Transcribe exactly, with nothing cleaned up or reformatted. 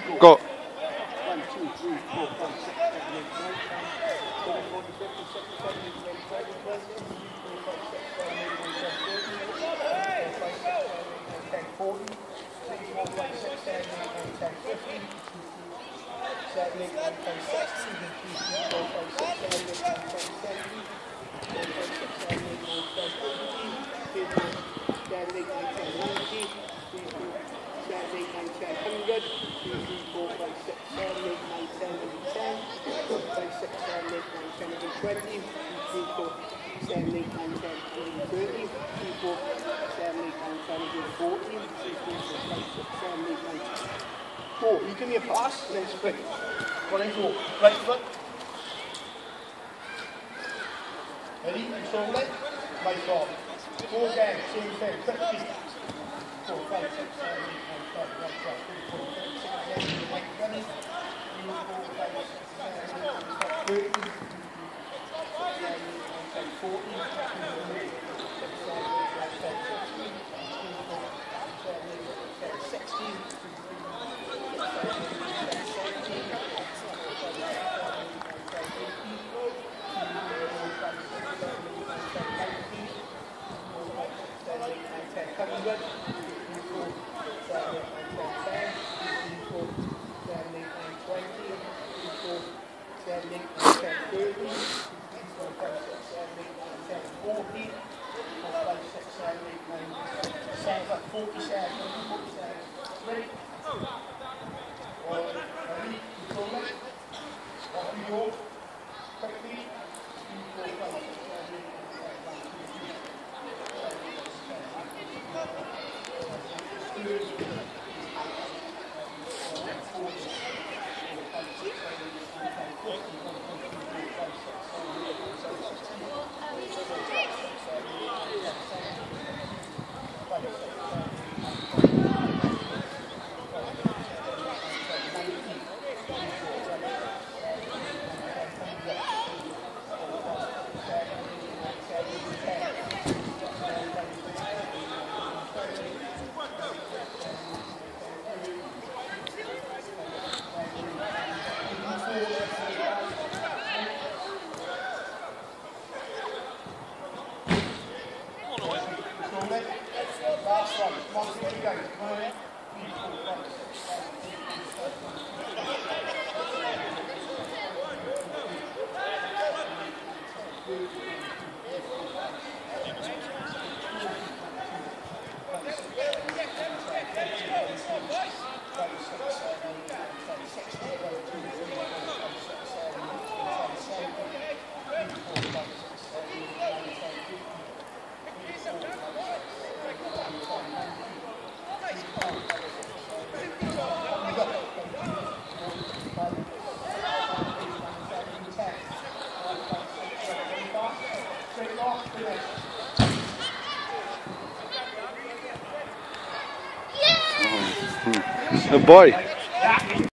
Go. One, two, three, four, five, six, seven, eight, nine, ten, eleven, twelve, thirteen, fourteen, fifteen, sixteen, seventeen, eighteen, nineteen, twenty, twenty-one, twenty-two, Go, you give me a pass and then sprint. Go on, go. Right foot. Ready? Control it. Right ball. Go again. Same thing. Quick feet. Four, five, six, seven, eight, nine, ten, eleven, twelve, thirteen, fourteen, fifteen, sixteen, seventeen, eighteen, nineteen, twenty, last one. Come on, here we go. Come on in. Good boy.